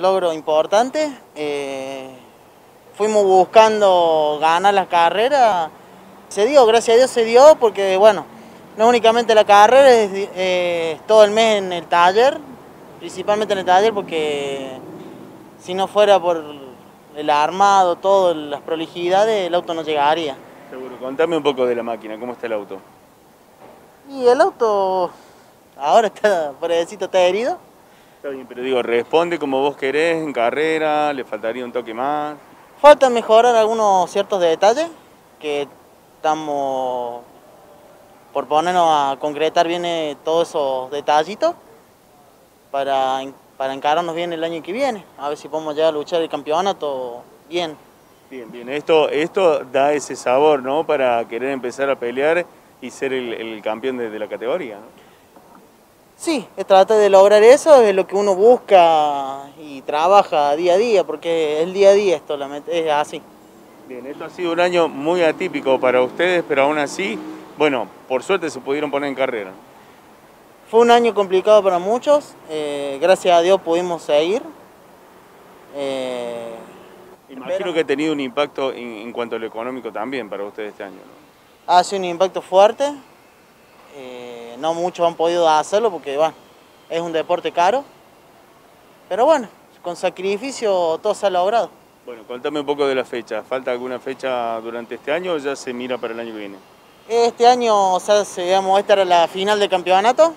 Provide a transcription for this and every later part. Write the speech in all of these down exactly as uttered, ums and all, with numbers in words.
logro importante. Eh, fuimos buscando ganar la carrera. Se dio, gracias a Dios se dio, porque bueno, no únicamente la carrera, es eh, todo el mes en el taller, principalmente en el taller, porque si no fuera por el armado, todas las prolijidades, el auto no llegaría. Seguro. Contame un poco de la máquina, ¿cómo está el auto? Y el auto ahora está, por decirlo, está herido. Está bien, pero digo, responde como vos querés en carrera, le faltaría un toque más. Falta mejorar algunos ciertos detalles que estamos por ponernos a concretar bien eh, todos esos detallitos para, para encararnos bien el año que viene, a ver si podemos llegar a luchar el campeonato bien. Bien, bien, esto, esto da ese sabor, ¿no? Para querer empezar a pelear y ser el, el campeón de, de la categoría, ¿no? Sí, es tratar de lograr eso, es lo que uno busca y trabaja día a día, porque el día a día esto es así. Bien, esto ha sido un año muy atípico para ustedes, pero aún así, bueno, por suerte se pudieron poner en carrera. Fue un año complicado para muchos, eh, gracias a Dios pudimos seguir. Eh, Imagino pero... que ha tenido un impacto en, en cuanto a lo económico también para ustedes este año, ¿no? Ha sido un impacto fuerte, eh, no muchos han podido hacerlo porque bueno, es un deporte caro, pero bueno, con sacrificio todo se ha logrado. Bueno, contame un poco de la fecha. ¿Falta alguna fecha durante este año o ya se mira para el año que viene? Este año, o sea, digamos, esta era la final del campeonato.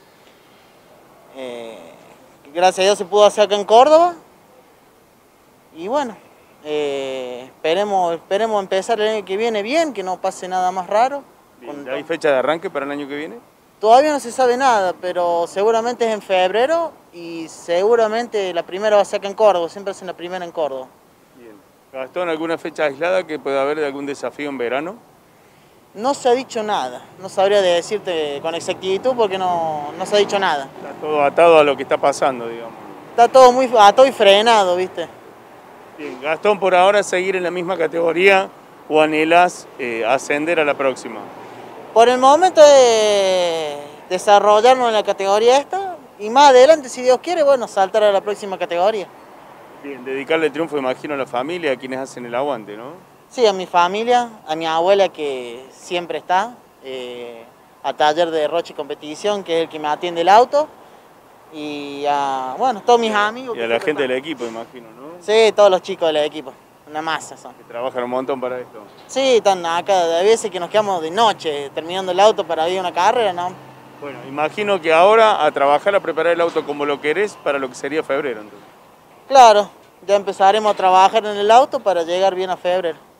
Eh, gracias a Dios se pudo hacer acá en Córdoba. Y bueno, eh, esperemos, esperemos empezar el año que viene bien, que no pase nada más raro. Bien, ¿hay fecha de arranque para el año que viene? Todavía no se sabe nada, pero seguramente es en febrero y seguramente la primera va a ser acá en Córdoba, siempre hacen la primera en Córdoba. Bien. ¿Gastón, alguna fecha aislada que pueda haber de algún desafío en verano? No se ha dicho nada, no sabría decirte con exactitud porque no, no se ha dicho nada. Está todo atado a lo que está pasando, digamos. Está todo muy atado y frenado, ¿viste? Bien, Gastón, por ahora seguir en la misma categoría o anhelás eh, ascender a la próxima. Por el momento es desarrollarnos en la categoría esta y más adelante, si Dios quiere, bueno, saltar a la próxima categoría. Bien, dedicarle el triunfo, imagino, a la familia, a quienes hacen el aguante, ¿no? Sí, a mi familia, a mi abuela que siempre está, eh, a Taller de Roche y Competición, que es el que me atiende el auto, y a, bueno, todos mis amigos. Y a la gente del equipo, imagino, ¿no? Sí, todos los chicos del equipo, una masa son. Que trabajan un montón para esto. Sí, están acá, de veces que nos quedamos de noche terminando el auto para ir a una carrera, ¿no? Bueno, imagino que ahora a trabajar, a preparar el auto como lo querés para lo que sería febrero, entonces. Claro, ya empezaremos a trabajar en el auto para llegar bien a febrero.